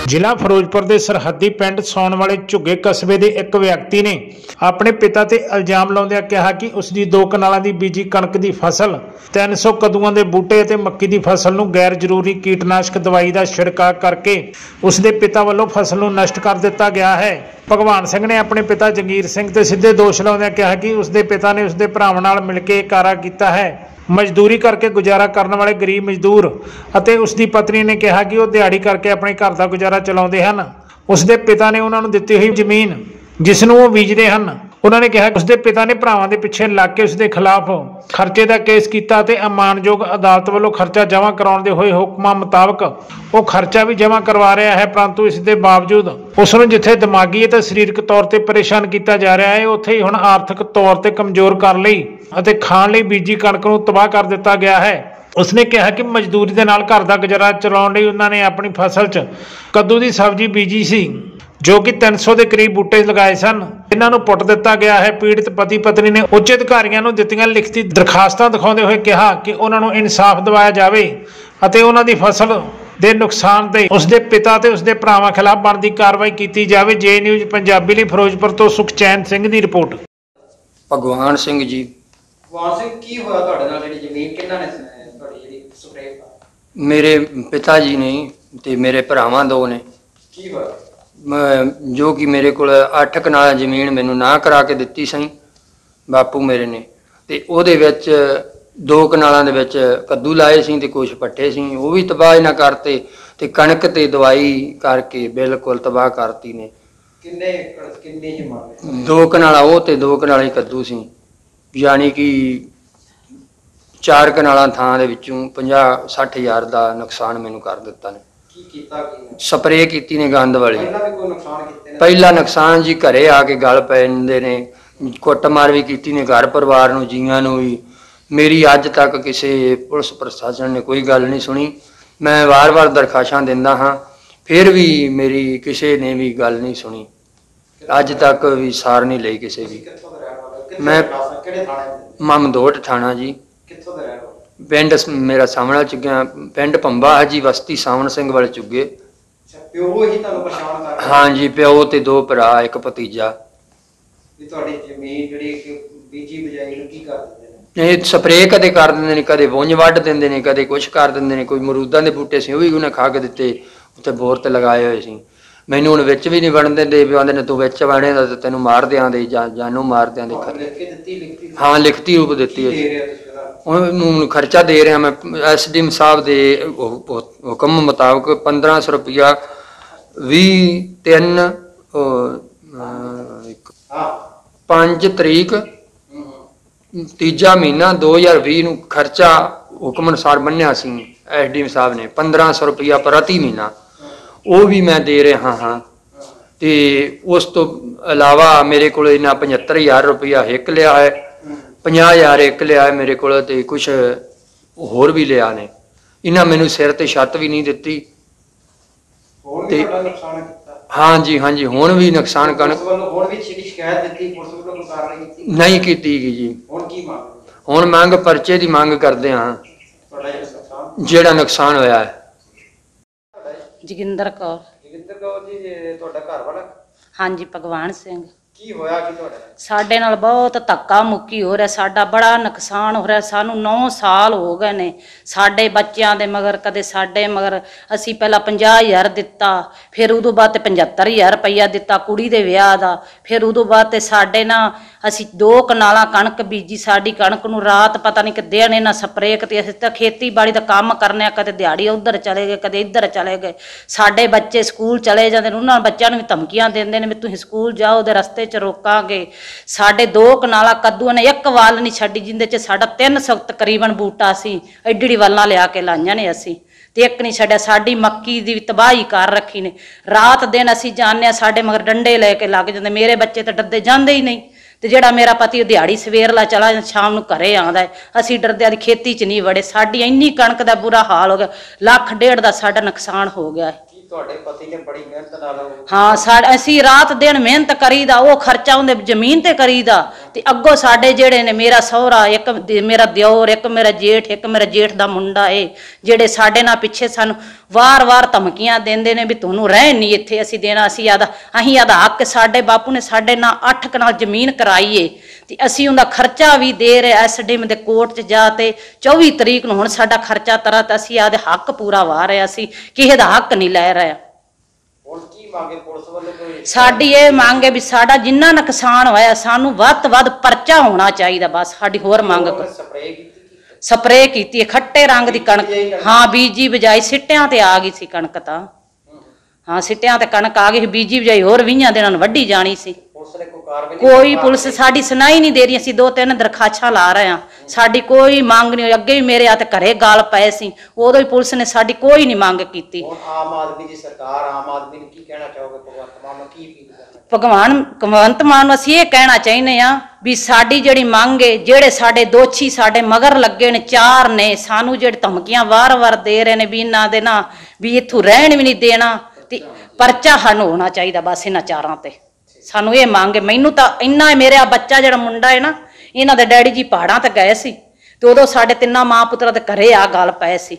ਜ਼ਿਲ੍ਹਾ ਫਿਰੋਜ਼ਪੁਰ ਦੇ ਸਰਹੱਦੀ ਪਿੰਡ ਸੌਣ ਵਾਲੇ ਝੁੱਗੇ ਕਸਬੇ ਦੇ ਇੱਕ ਵਿਅਕਤੀ ਨੇ ਆਪਣੇ ਪਿਤਾ ਤੇ ਇਲਜ਼ਾਮ ਲਾਉਂਦਿਆਂ ਕਿਹਾ ਕਿ ਉਸ ਦੀ 2 ਕਨਾਲਾਂ ਦੀ ਬੀਜੀ ਕਣਕ ਦੀ ਫਸਲ 300 ਕਦੂਆਂ ਦੇ ਬੂਟੇ ਅਤੇ ਮੱਕੀ ਦੀ ਫਸਲ ਨੂੰ ਗੈਰ ਜ਼ਰੂਰੀ ਕੀਟਨਾਸ਼ਕ ਦਵਾਈ ਦਾ ਛਿੜਕਾਅ ਕਰਕੇ ਉਸ ਦੇ ਪਿਤਾ ਵੱਲੋਂ ਫਸਲ ਨੂੰ ਨਸ਼ਟ ਕਰ ਦਿੱਤਾ ਗਿਆ ਹੈ। ਭਗਵਾਨ ਸਿੰਘ ਨੇ ਆਪਣੇ ਪਿਤਾ ਜੰਗੀਰ ਸਿੰਘ ਤੇ ਸਿੱਧੇ ਦੋਸ਼ ਲਾਉਂਦਿਆਂ ਕਿਹਾ ਕਿ ਉਸ ਦੇ ਪਿਤਾ ਨੇ ਉਸ ਦੇ ਭਰਾਵਾਂ ਨਾਲ ਮਿਲ ਕੇ ਕਾਰਾ ਕੀਤਾ ਹੈ। मजदूरी करके गुजारा करने वाले गरीब मजदूर ਅਤੇ उसकी पत्नी ने कहा कि वह दिहाड़ी करके अपने घर का गुजारा चलाते हैं। उसके पिता ने उन्होंने दी हुई जमीन जिसनों वो बीजते हैं। उन्होंने कहा कि उसके पिता ने भरावां दे पिछे लग के उसके खिलाफ खर्चे का केस किया ते अमानयोग अदालत वालों खर्चा जमा कराने होए हुक्मां मुताबक वो खर्चा भी जमा करवा रहा है, परंतु इसके बावजूद उसनूं जिथे दिमागी ते सरीरक तौर पर परेशान किया जा रहा है, उत्थे ही हुण आर्थिक तौर पर कमजोर कर लई अते खाण लई बीजी कणक नूं तबाह कर दिता गया है। उसने कहा कि मजदूरी के नाल घर का गुजारा चलाउण लई उन्होंने अपनी फसल च कद्दू की सब्जी बीजी सी जो कि 300 के करीब बूटे लगाए सन। इन्हों पुट दिता गया है। पीड़ित पति पत्नी ने उच्च अधिकारियों को दित्तियां लिखती दरखास्तां दिखाते हुए कहा कि उन्होंने इंसाफ दिवाया जाए अते उन्हां दी फसल दे नुकसान ते उसके पिता ते उसके भरावां खिलाफ बनती कार्रवाई की जाए। जे न्यूज़ पंजाबी लई फिरोजपुर तो सुखचैन सिंह की रिपोर्ट। भगवान सिंह जी। भगवान सिंह की होया तुहाडे नाल जिहड़ी जमीन किन्ना ने तुहाडी जिहड़ी स्प्रे? मेरे पिता जी ने ते मेरे भरावां 2 ने। की होया? जो कि मेरे को 8 कनाल जमीन मैनू ना करा के दिती सी बापू मेरे ने, ते ओहदे विच 2 कनालों दे विच कद्दू लाए सी ते कुछ पट्ठे सी, वो भी तबाह ना करते ते कणक ते दवाई करके बिल्कुल तबाह करती ने। किन्ने जमीन? 2 कनाला वो ते 2 कनाल कद्दू सी, यानी कि 4 कनालों थां दे विचों 50-60 हज़ार का नुकसान मैनू कर दिता ने। स्प्रे की ने गंद वाली। पहला नुकसान जी घरे आके गल पैंदे ने, कुटमार भी की ने घर परिवार नूं जीआं नूं भी। मेरी अज तक किसी पुलिस प्रशासन ने कोई गल नहीं सुनी। मैं वार वार दरखाशां दिंदा हाँ, फिर भी मेरी किसी ने भी गल नहीं सुनी। अज तक भी सार नहीं लई किसी भी। मैं ममदोट थाना जी, पिंड मेरा सामना चुग्गिया, पिंड पंबा है जी, बस्ती सावन सिंह वाले चुगे। हाँ जी, प्यो ते 2 भरा, एक भतीजा। स्प्रे कदे कर देंगे, कदे वुंज वढ़ देंगे ने, कदे कुछ कर देंगे ने। कोई मरूदां दे बूटे सी भी उन्हें खा के दिते, उत्ते बोर ते लगाए हुए सी। मैनू हुण विच भी नहीं वड़न देंदे, आंदे ने तू विच वड़े तां तैनूं मार देंगे, जानू मार देंगे। हाँ, लिखती रूप दित्ती है। खर्चा दे रहा मैं SDM साहब के हुक्म मुताबक 1500 रुपया 5 तरीक 3 महीना 2020 नूं खर्चा हुक्म अनुसार बन्निया सी SDM साहब ने 1500 रुपया प्रति महीना, वो भी मैं दे रहा हाँ। तो उस तो अलावा मेरे को 75,000 रुपया हिक लिया है, 50,000 एक लिया है मेरे को, कुछ होर भी लिया ने। इन्हें मैनू सिर ते छत भी नहीं दिती। हाँ जी, हाँ जी, हुण भी नुकसान कर नहीं की जी। हुण मंग परचे की मंग करते हाँ, जेड़ा नुकसान होया है। जोगिंदर कौर। जोगिंदर कौर जी, तुहाडा घर वाला? हाँ जी, भगवान सिंह। की होया कि तुहाडे? साडे नाल बहुत धक्का मुक्की हो रहा, साडा बड़ा नुकसान हो रहा। सानू 9 साल हो गए ने साडे बच्चों के मगर, कदे साडे मगर असी पहला 50,000 दिता, फिर उदों बाद 75,000 रुपया दिता कुड़ी दे विआह दा, फिर उदों बाद साडे ना असी 2 कनालां कणक बीजी। साडी कणक नूं रात पता नहीं कि दिन इन्हां स्प्रे ते असीं तां खेतीबाड़ी दा काम करने, कदे दिहाड़ी उधर चले गए, कदे इधर चले गए। साडे बच्चे स्कूल चले जांदे ने, उन्हां बच्चों नूं भी धमकियां दिंदे ने भी तुसीं स्कूल जाओ दे रस्ते च रोकांगे। साडे 2 कनाला कद्दू ने एक वाल नहीं छड्डी जिंदे च साडा 300 तकरीबन बूटा सी, एडी वालां लिया के लाइयां ने असीं, ते एक नहीं छड्डिया। साडी मक्की दी तबाही कर रखी ने। रात दिन असीं जाने साडे मगर डंडे लैके लग जांदे, मेरे बच्चे तो डरदे जांदे ही नहीं। तो जिहड़ा मेरा पति दिहाड़ी सवेरला चला शाम नूं घरे आंदा है, असीं डरदे आदी खेती च नहीं वड़े। साडी इन्नी कणक दा बुरा हाल हो गया, 1.5 लाख दा साडा नुकसान हो गया है। ਤੁਹਾਡੇ ਪਤੀ ਨੇ ਬੜੀ ਮਿਹਨਤ ਨਾਲ ਹਾਂ ਅਸੀਂ ਰਾਤ ਦਿਨ ਮਿਹਨਤ ਕਰੀਦਾ, ਉਹ ਖਰਚਾ ਉਹਦੇ ਜ਼ਮੀਨ ਤੇ ਕਰੀਦਾ। ਤੇ ਅੱਗੋਂ ਸਾਡੇ ਜਿਹੜੇ ਨੇ ਮੇਰਾ ਸਹੁਰਾ, ਇੱਕ ਮੇਰਾ ਦਿਓਰ, ਇੱਕ ਮੇਰਾ ਜੇਠ, ਇੱਕ ਮੇਰਾ ਜੇਠ ਦਾ ਮੁੰਡਾ, ਇਹ ਜਿਹੜੇ ਸਾਡੇ ਨਾਲ ਪਿੱਛੇ ਸਾਨੂੰ ਵਾਰ-ਵਾਰ ਧਮਕੀਆਂ ਦਿੰਦੇ ਨੇ ਵੀ ਤੁਹਾਨੂੰ ਰਹਿਣ ਨਹੀਂ ਇੱਥੇ ਅਸੀਂ ਦੇਣਾ, ਅਸੀਂ ਆਦਾ ਹੱਕ, ਸਾਡੇ ਬਾਪੂ ਨੇ ਸਾਡੇ ਨਾਲ 8 ਕਨਾਲ ਜ਼ਮੀਨ ਕਰਾਈਏ ਤੇ ਅਸੀਂ ਉਹਦਾ ਖਰਚਾ ਵੀ ਦੇ ਰਹੇ। ਐਸਡੀਐਮ ਦੇ ਕੋਰਟ 'ਚ ਜਾ ਤੇ 24 ਤਰੀਕ ਨੂੰ ਹੁਣ ਸਾਡਾ ਖਰਚਾ ਤਰਾ ਤਾਂ ਅਸੀਂ ਆਦੇ ਹੱਕ ਪੂਰਾ ਵਾ ਰਹੇ, ਅਸੀਂ ਕਿਸੇ ਦਾ ਹੱਕ ਨਹੀਂ ਲੈ ਰਹੇ। ਹੁਣ ਕੀ ਮੰਗੇ ਪੁਲਿਸ ਵੱਲੋਂ? ਕੋਈ ਸਾਡੀ ਇਹ ਮੰਗ ਹੈ ਵੀ ਸਾਡਾ ਜਿੰਨਾ ਨੁਕਸਾਨ ਹੋਇਆ ਸਾਨੂੰ ਵੱਧ ਤੋਂ ਵੱਧ ਪਰਚਾ ਹੋਣਾ ਚਾਹੀਦਾ, ਬਸ ਸਾਡੀ ਹੋਰ ਮੰਗ। ਸਪਰੇਅ ਕੀਤੀ ਹੈ ਖੱਟੇ ਰੰਗ ਦੀ ਕਣਕ, ਹਾਂ ਬੀਜੀ ਬਜਾਈ, ਸਿੱਟਿਆਂ ਤੇ ਆ ਗਈ ਸੀ ਕਣਕ ਤਾਂ, ਹਾਂ ਸਿੱਟਿਆਂ ਤੇ ਕਣਕ ਆ ਗਈ, ਬੀਜੀ ਬਜਾਈ ਹੋਰ 20 ਦਿਨਾਂ ਨੂੰ ਵੱਢੀ ਜਾਣੀ ਸੀ। ਕੋਈ ਪੁਲਿਸ ਸਾਡੀ ਸੁਣਾਈ ਨਹੀਂ ਦੇ ਰਹੀ। ਅਸੀਂ 2-3 ਦਰਖਾਸਤਾਂ ਲਾ ਰਹੇ ਹਾਂ, ਸਾਡੀ ਕੋਈ ਮੰਗ ਨਹੀਂ ਹੋਈ। ਅੱਗੇ ਵੀ ਮੇਰੇ ਹੱਥ ਘਰੇ ਗਾਲ ਪਏ ਸੀ, ਉਦੋਂ ਹੀ ਪੁਲਿਸ ਨੇ ਸਾਡੀ ਕੋਈ ਨਹੀਂ ਮੰਗ ਕੀਤੀ। ਆਮ ਆਦਮੀ ਦੀ ਸਰਕਾਰ, ਆਮ ਆਦਮੀ ਨੂੰ ਕੀ ਕਹਿਣਾ ਚਾਹੋਗੇ? ਭਗਵੰਤ ਮਾਨ ਨੂੰ ਕੀ ਅਪੀਲ ਕਰਨਾ? ਭਗਵੰਤ ਮਾਨ ਨੂੰ ਅਸੀਂ ਇਹ ਕਹਿਣਾ ਚਾਹੁੰਦੇ ਹਾਂ ਵੀ ਸਾਡੀ ਜਿਹੜੀ ਮੰਗ ਹੈ, ਜਿਹੜੇ ਸਾਡੇ ਦੋਸ਼ੀ ਸਾਡੇ ਮਗਰ ਲੱਗੇ ਨੇ 4 ਨੇ, ਸਾਨੂੰ ਜਿਹੜੇ ਧਮਕੀਆਂ ਵਾਰ-ਵਾਰ ਦੇ ਰਹੇ ਨੇ ਵੀ ਇਹਨਾਂ ਦੇ ਨਾ ਵੀ ਇੱਥੋਂ ਰਹਿਣ ਵੀ ਨਹੀਂ ਦੇਣਾ, ਤੇ ਪਰਚਾ ਸਾਨੂੰ ਹੋਣਾ ਚਾਹੀਦਾ ਬਸ ਇਹਨਾਂ 4 ਤੇ। ਸਾਨੂੰ ਇਹ ਮੰਗ ਹੈ। ਮੈਨੂੰ ਤਾਂ ਇੰਨਾ ਮੇਰਾ ਬੱਚਾ ਜਿਹੜਾ ਮੁੰਡਾ ਹੈ ਨਾ, ਇਹਨਾਂ ਦੇ ਡੈਡੀ ਜੀ ਪਹਾੜਾਂ ਤੇ ਗਏ ਸੀ ਤੇ ਉਦੋਂ ਸਾਡੇ 3 ਮਾਂ ਪੁੱਤਰਾਂ ਦੇ ਘਰੇ ਆ ਗੱਲ ਪਏ ਸੀ।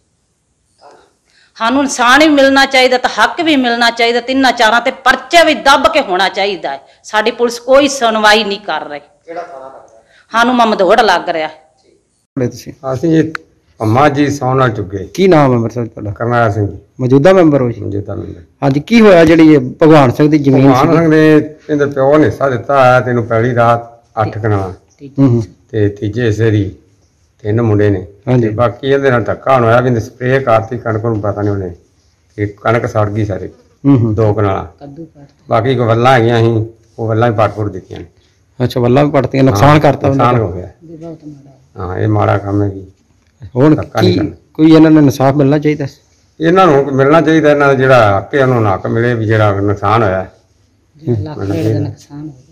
ਸਾਨੂੰ ਇਨਸਾਨ ਵੀ ਮਿਲਣਾ ਚਾਹੀਦਾ ਤੇ ਹੱਕ ਵੀ ਮਿਲਣਾ ਚਾਹੀਦਾ, 3-4 ਤੇ ਪਰਚਾ ਵੀ ਦੱਬ ਕੇ ਹੋਣਾ ਚਾਹੀਦਾ ਹੈ। ਸਾਡੀ ਪੁਲਿਸ ਕੋਈ ਸੁਣਵਾਈ ਨਹੀਂ ਕਰ ਰਹੀ। ਕਿਹੜਾ ਥਾਣਾ ਲੱਗਦਾ? ਸਾਨੂੰ ਮਮਦੋੜ ਲੱਗ ਰਿਹਾ। ਤੁਸੀਂ ਅਸੀਂ ਅੰਮਾ ਜੀ ਸੋਨਾ ਚੁੱਕੇ। ਕੀ ਨਾਮ ਹੈ ਮੈਂਬਰ ਤੁਹਾਡਾ? ਕਰਨੈਲ ਸਿੰਘ ਜੀ, ਮੌਜੂਦਾ ਮੈਂਬਰ ਹੋ ਜੀ? ਮੌਜੂਦਾ ਮੈਂਬਰ। ਹਾਂਜੀ, ਕੀ ਹੋਇਆ ਜਿਹੜੀ ਇਹ ਭਗਵਾਨ ਸਿੰਘ ਦੀ ਜ਼ਮੀਨ ਭਗਵਾਨ ਸਿੰਘ ਨੇ ਇਹਦੇ ਪਿਓ ਨੇ ਹਿੱਸਾ ਦਿੱਤਾ ਹੈ ਤੈਨੂੰ ਪਹਿਲੀ ਰਾਤ 8 ਕਨਾਲਾਂ ਤੇ ਤੀਜੇ ਹਿੱਸੇ ਦੀ 3 ਮੁੰਡੇ ਨੇ, ਤੇ ਬਾਕੀ ਇਹਦੇ ਨਾਲ ਧੱਕਾ ਹੋਇਆ ਵੀ ਸਪਰੇਅ ਕਰਤੀ ਕਣਕ ਨੂੰ, ਪਤਾ ਨਹੀਂ ਉਹਨੇ ਕਿ ਕਣਕ ਸੜ ਗਈ ਸਾਰੇ 2 ਕਨਾਲਾਂ। ਬਾਕੀ ਕੋ ਵੱਲਾਂ ਹੈਗੀਆਂ ਸੀ, ਉਹ ਵੱਲਾਂ ਹੀ ਪਾਟ ਦਿੱਤੀਆਂ ਨੇ। ਅੱਛਾ, ਵੱਲਾਂ ਵੀ ਪੜਤੀਆਂ, ਨੁਕਸਾਨ ਕਰਤਾ, ਨੁਕਸਾਨ ਹੋ ਗਿਆ। ਹਾਂ, ਇਹ ਮਾੜਾ ਕੰਮ ਹੈ ਜੀ। ਹੁਣ ਕੀ ਕੋਈ ਇਹਨਾਂ ਨੂੰ ਇਨਸਾਫ ਮਿਲਣਾ ਚਾਹੀਦਾ? ਇਹਨਾਂ ਨੂੰ ਮਿਲਣਾ ਚਾਹੀਦਾ, ਇਹਨਾਂ ਦਾ ਜਿਹੜਾ ਹੱਕ ਹੈ ਉਹਨੂੰ ਹੱਕ ਮਿਲੇ ਵੀ ਜਿਹੜਾ ਨੁਕਸਾਨ ਹੋਇਆ। ਲੱਖ ਡੇਢ ਦਾ ਨੁਕਸਾਨ ਹੋ ਗਿਆ।